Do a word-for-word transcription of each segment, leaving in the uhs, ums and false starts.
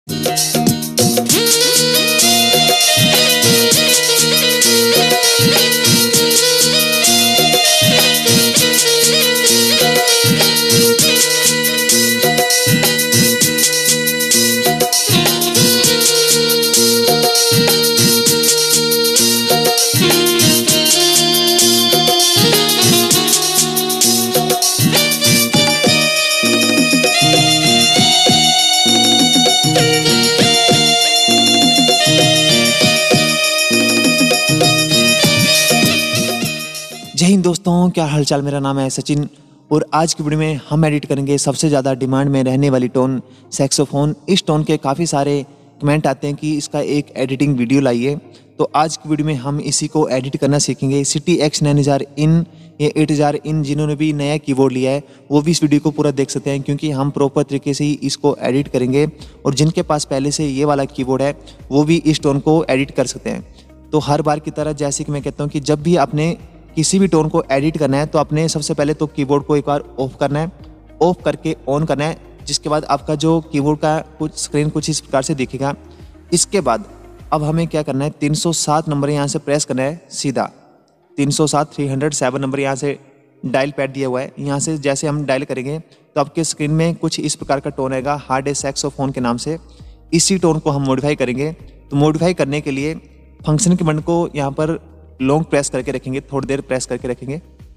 जय हिंद दोस्तों, क्या हालचाल। मेरा नाम है सचिन और आज की वीडियो में हम एडिट करेंगे सबसे ज़्यादा डिमांड में रहने वाली टोन सैक्सोफोन। इस टोन के काफ़ी सारे कमेंट आते हैं कि इसका एक एडिटिंग वीडियो लाइए, तो आज की वीडियो में हम इसी को एडिट करना सीखेंगे। सिटी एक्स नाइन हज़ार इन या एट हज़ार इन जिन्होंने भी नया कीबोर्ड लिया है वो भी इस वीडियो को पूरा देख सकते हैं, क्योंकि हम प्रॉपर तरीके से ही इसको एडिट करेंगे और जिनके पास पहले से ये वाला कीबोर्ड है वो भी इस टोन को एडिट कर सकते हैं। तो हर बार की तरह जैसे कि मैं कहता हूँ कि जब भी आपने किसी भी टोन को एडिट करना है तो आपने सबसे पहले तो कीबोर्ड को एक बार ऑफ करना है, ऑफ करके ऑन करना है, जिसके बाद आपका जो कीबोर्ड का कुछ स्क्रीन कुछ इस प्रकार से दिखेगा। इसके बाद अब हमें क्या करना है, तीन सौ सात नंबर यहाँ से प्रेस करना है सीधा। तीन सौ सात थ्री हंड्रेड सेवन नंबर यहाँ से डायल पैड दिया हुआ है, यहाँ से जैसे हम डायल करेंगे तो आपके स्क्रीन में कुछ इस प्रकार का टोन आएगा हार्ड एज सैक्सोफोन के नाम से। इसी टोन को हम मॉडिफाई करेंगे। तो मॉडिफाई करने के लिए फंक्शन के बटन को यहाँ पर लॉन्ग प्रेस करके रखेंगे, थोड़ी देर प्रेस करके रखेंगे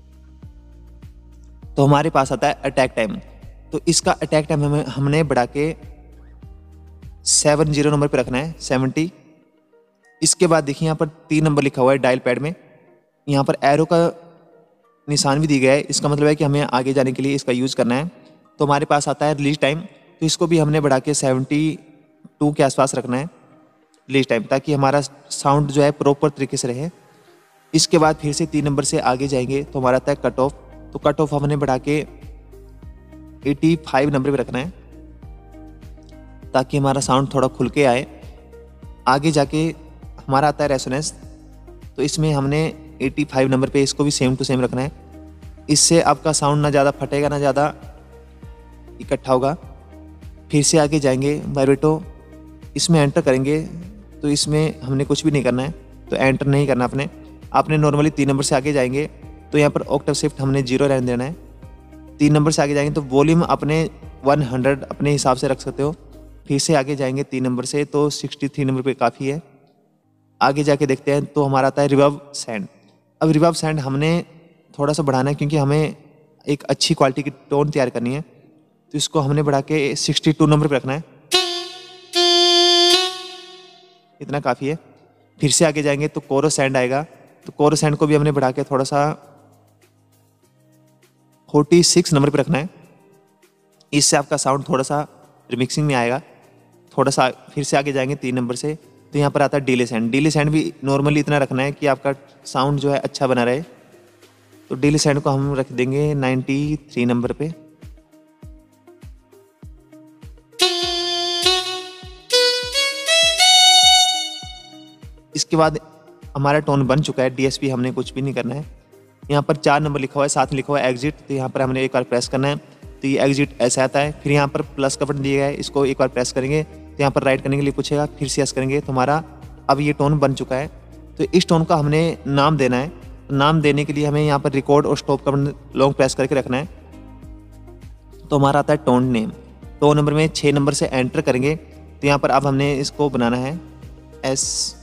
तो हमारे पास आता है अटैक टाइम। तो इसका अटैक टाइम हमें हमने बढ़ा के सेवन जीरो नंबर पे रखना है, सेवेंटी। इसके बाद देखिए यहाँ पर तीन नंबर लिखा हुआ है डायल पैड में, यहाँ पर एरो का निशान भी दी गया है। इसका मतलब है कि हमें आगे जाने के लिए इसका यूज़ करना है। तो हमारे पास आता है रिलीज टाइम, तो इसको भी हमने बढ़ा के सेवेंटी टू के आसपास रखना है रिलीज टाइम, ताकि हमारा साउंड जो है प्रॉपर तरीके से रहे। इसके बाद फिर से तीन नंबर से आगे जाएंगे तो हमारा आता है कट ऑफ। तो कट ऑफ हमने बढ़ा के पचासी नंबर पे रखना है ताकि हमारा साउंड थोड़ा खुल के आए। आगे जाके हमारा आता है रेजोनेंस, तो इसमें हमने पचासी नंबर पे इसको भी सेम टू सेम रखना है। इससे आपका साउंड ना ज़्यादा फटेगा ना ज़्यादा इकट्ठा होगा। फिर से आगे जाएंगे वाइब्रेटो, इसमें एंटर करेंगे तो इसमें हमने कुछ भी नहीं करना है, तो एंटर नहीं करना अपने आपने नॉर्मली तीन नंबर से आगे जाएंगे तो यहाँ पर ऑक्टेव शिफ्ट हमने जीरो रहने देना है। तीन नंबर से आगे जाएंगे तो वॉल्यूम अपने सौ अपने हिसाब से रख सकते हो। फिर से आगे जाएंगे तीन नंबर से तो तिरसठ नंबर पे काफ़ी है। आगे जाके देखते हैं तो हमारा आता है रिवर्ब सैंड। अब रिवर्ब सैंड हमने थोड़ा सा बढ़ाना है क्योंकि हमें एक अच्छी क्वालिटी की टोन तैयार करनी है, तो इसको हमने बढ़ा के बासठ नंबर पर रखना है, इतना काफ़ी है। फिर से आगे जाएंगे तो कोरो सैंड आएगा, तो कोरो सैंड को भी हमने बढ़ा के थोड़ा सा छियालीस नंबर पे रखना है। इससे आपका साउंड थोड़ा सा रिमिक्सिंग में आएगा थोड़ा सा। फिर से आगे जाएंगे तीन नंबर से तो यहाँ पर आता है डिले सैंड। डिले सैंड भी नॉर्मली इतना रखना है कि आपका साउंड जो है अच्छा बना रहे। तो डिले सैंड को हम रख देंगे तिरानवे नंबर पे। इसके बाद हमारा टोन बन चुका है। डीएसपी हमने कुछ भी नहीं करना है। यहाँ पर चार नंबर लिखा हुआ है, साथ में लिखा हुआ है एग्जिट, तो यहाँ पर हमने एक बार प्रेस करना है तो ये एग्जिट ऐसा आता है। फिर यहाँ पर प्लस का बटन दिया गया है, इसको एक बार प्रेस करेंगे तो यहाँ पर राइट करने के लिए पूछेगा, फिर से यस करेंगे तो हमारा अब ये टोन बन चुका है। तो इस टोन का हमने नाम देना है। तो नाम देने के लिए हमें यहाँ पर रिकॉर्ड और स्टॉप का बटन लॉन्ग प्रेस करके रखना है। तो हमारा आता है टोन नेम। टोन नंबर में छः नंबर से एंटर करेंगे तो यहाँ पर अब हमने इसको बनाना है एस।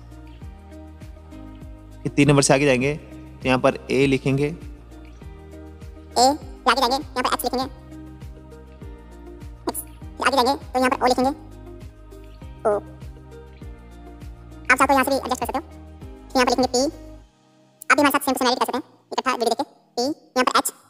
तीन नंबर से आगे जाएंगे तो यहाँ पर ए लिखेंगे, ए आगे जाएंगे यहाँ पर एच लिखेंगे, एक्स आगे जाएंगे तो यहाँ पर ओ लिखेंगे, ओ आप चाहो तो यहाँ से भी एडजस्ट कर सकते हो। यहाँ पर लिखेंगे पी, आप भी हमारे साथ सेम टू सेम एडिट कर सकते हैं इकट्ठा वीडियो देख के। पी यहाँ पर एच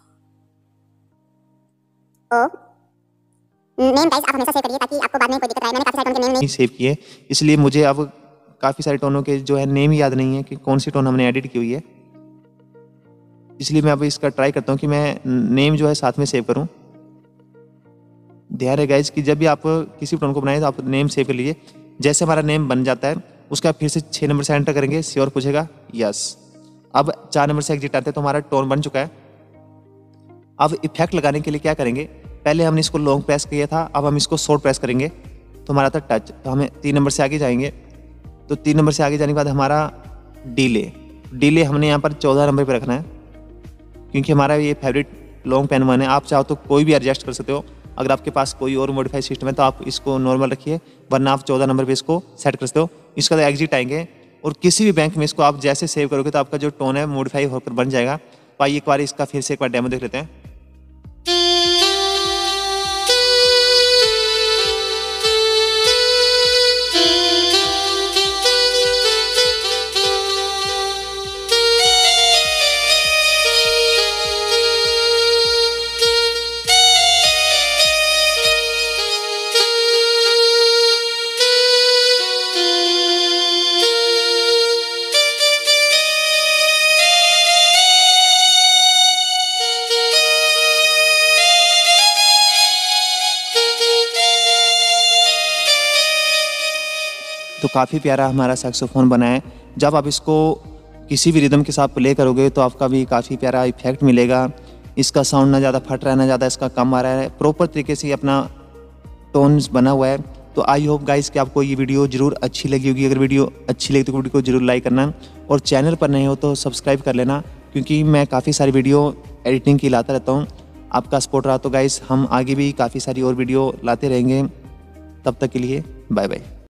ओ नेम गाइस आप हमेशा सेव करिए ताकि आपको बाद में कोई दिक्कत आए। मैंने काफी सारे टोन के नेम नहीं सेव किए, इसलिए मुझे अब काफ़ी सारे टोनों के जो है नेम याद नहीं है कि कौन सी टोन हमने एडिट की हुई है, इसलिए मैं अब इसका ट्राई करता हूँ कि मैं नेम जो है साथ में सेव करूँ। ध्यान रहे गाइस कि जब भी आप किसी टोन को बनाए तो आप नेम सेव कर लीजिए। जैसे हमारा नेम बन जाता है उसका फिर से छः नंबर से एंटर करेंगे, श्योर पूछेगा, यस। अब चार नंबर से एग्जिट आते हैं तो हमारा टोन बन चुका है। अब इफेक्ट लगाने के लिए क्या करेंगे, पहले हमने इसको लॉन्ग प्रेस किया था, अब हम इसको शॉर्ट प्रेस करेंगे। तो हमारा था टच। तो हमें तीन नंबर से आगे जाएंगे, तो तीन नंबर से आगे जाने के बाद हमारा डिले डिले हमने यहाँ पर चौदह नंबर पे रखना है, क्योंकि हमारा ये फेवरेट लॉन्ग पेन वन है। आप चाहो तो कोई भी एडजस्ट कर सकते हो, अगर आपके पास कोई और मॉडिफाई सिस्टम है तो आप इसको नॉर्मल रखिए, वरना आप चौदह नंबर पे इसको सेट कर सकते हो। इसका तो एग्जिट आएंगे और किसी भी बैंक में इसको आप जैसे सेव करोगे तो आपका जो टोन है मॉडिफाई होकर बन जाएगा। तो आइए एक बार इसका फिर से एक बार डेमो देख लेते हैं। तो काफ़ी प्यारा हमारा सैक्सोफोन बना है। जब आप इसको किसी भी रिदम के साथ प्ले करोगे तो आपका भी काफ़ी प्यारा इफेक्ट मिलेगा। इसका साउंड ना ज़्यादा फट रहा है ना ज़्यादा इसका कम आ रहा है, प्रॉपर तरीके से अपना टोन्स बना हुआ है। तो आई होप गाइस कि आपको ये वीडियो ज़रूर अच्छी लगी होगी। अगर वीडियो अच्छी लगी तो वीडियो को ज़रूर लाइक करना, और चैनल पर नए हो तो सब्सक्राइब कर लेना, क्योंकि मैं काफ़ी सारी वीडियो एडिटिंग की लाता रहता हूँ। आपका सपोर्ट रहा तो गाइस हम आगे भी काफ़ी सारी और वीडियो लाते रहेंगे। तब तक के लिए बाय बाय।